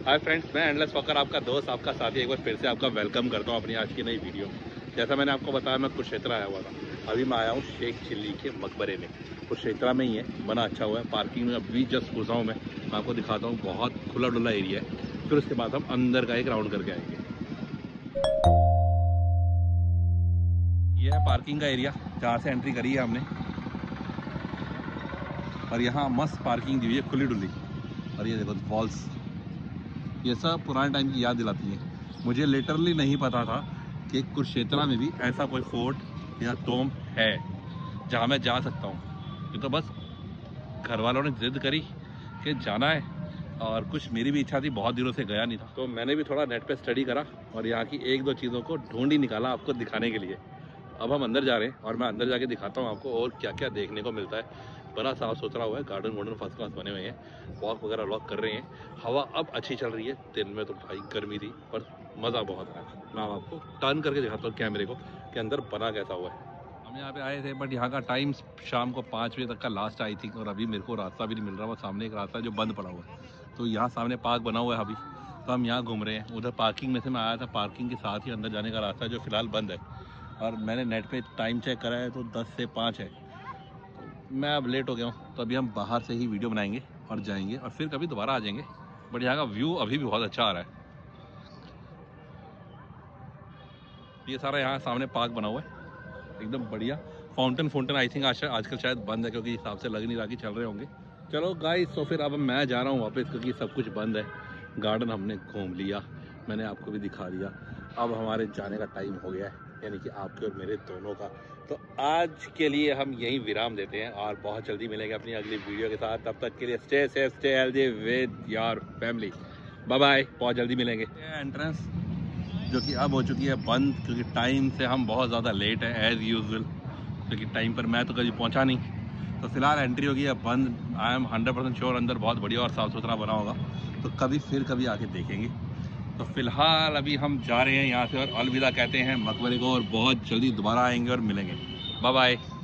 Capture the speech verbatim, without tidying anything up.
हाय friends, मैं endless walker आपका दोस्त, आपका साथी एक बार फिर से आपका वेलकम करता हूँ अपनी आज की नई वीडियो में। जैसा मैंने आपको बताया, मैं कुरुक्षेत्र आया हुआ था। अभी मैं आया हूँ शेख चिल्ली के मकबरे में। कुरुक्षेत्र में ही है, बना अच्छा हुआ है। पार्किंग में अभी जस्ट घुसा हूँ मैं मैं आपको दिखाता हूँ। बहुत खुला डुला एरिया है। फिर उसके बाद हम अंदर का एक राउंड करके आएंगे। ये है पार्किंग का एरिया, जहाँ से एंट्री करी है हमने। और यहाँ मस्त पार्किंग दी हुई है, खुली डुली। और ये देखो वॉल्स, ये सब पुराने टाइम की याद दिलाती है। मुझे लिटरली नहीं पता था कि कुरुक्षेत्र में भी ऐसा कोई फोर्ट या टोम है जहाँ मैं जा सकता हूँ। ये तो बस घर वालों ने जिद करी कि जाना है, और कुछ मेरी भी इच्छा थी, बहुत दिनों से गया नहीं था। तो मैंने भी थोड़ा नेट पे स्टडी करा और यहाँ की एक दो चीज़ों को ढूंढ ही निकाला आपको दिखाने के लिए। अब हम अंदर जा रहे हैं और मैं अंदर जाके दिखाता हूँ आपको और क्या क्या देखने को मिलता है। बड़ा साफ सुथरा हुआ है, गार्डन वार्डन फर्स्ट क्लास बने हुए हैं। वॉक वगैरह वॉक कर रहे हैं। हवा अब अच्छी चल रही है। दिन में तो भाई गर्मी थी, पर मज़ा बहुत आया। मैं आपको टर्न करके दिखाता हूँ कैमरे को कि अंदर बना कैसा हुआ है। हम यहाँ पे आए थे, बट यहाँ का टाइम शाम को पाँच बजे तक का लास्ट आई थिंक। और अभी मेरे को रास्ता भी नहीं मिल रहा। वो सामने एक रास्ता है जो बंद पड़ा हुआ है, तो यहाँ सामने पार्क बना हुआ है अभी, तो हम यहाँ घूम रहे हैं। उधर पार्किंग में से मैं आया था, पार्किंग के साथ ही अंदर जाने का रास्ता है जो फिलहाल बंद है। और मैंने नेट पे टाइम चेक करा है तो दस से पाँच है। तो मैं अब लेट हो गया हूँ, तो अभी हम बाहर से ही वीडियो बनाएंगे और जाएंगे और फिर कभी दोबारा आ जाएंगे। बट यहाँ का व्यू अभी भी बहुत अच्छा आ रहा है। ये सारा यहाँ सामने पार्क बना हुआ है, एकदम बढ़िया। फाउंटेन फाउंटेन आई थिंक आज आजकल शायद बंद है, क्योंकि हिसाब से लग नहीं रहा कि चल रहे होंगे। चलो गाइस, तो फिर अब मैं जा रहा हूँ वापस, क्योंकि सब कुछ बंद है। गार्डन हमने घूम लिया, मैंने आपको भी दिखा दिया। अब हमारे जाने का टाइम हो गया है, यानी कि आपके और मेरे दोनों का। तो आज के लिए हम यहीं विराम देते हैं और बहुत जल्दी मिलेंगे अपनी अगली वीडियो के साथ। तब तक के लिए stay safe, stay healthy with your family. Bye bye, बहुत जल्दी मिलेंगे। एंट्रेंस जो कि अब हो चुकी है बंद, क्योंकि टाइम से हम बहुत ज़्यादा लेट है एज़ यूजुअल। क्योंकि टाइम पर मैं तो कभी पहुंचा नहीं। तो फिलहाल एंट्री होगी है बंद। I am hundred percent sure अंदर बहुत बढ़िया और साफ़ सुथरा बना होगा, तो कभी फिर कभी आके देखेंगे। तो फिलहाल अभी हम जा रहे हैं यहाँ से और अलविदा कहते हैं मकबरे को, और बहुत जल्दी दोबारा आएंगे और मिलेंगे। Bye bye.